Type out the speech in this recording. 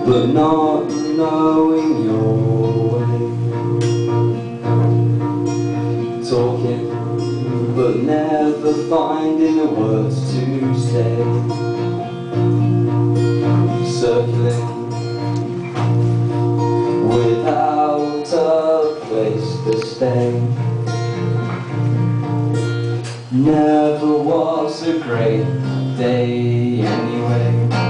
but not knowing your way. Talking, but never finding the words to say. Circling, without a place to stay. Never was a great day anyway.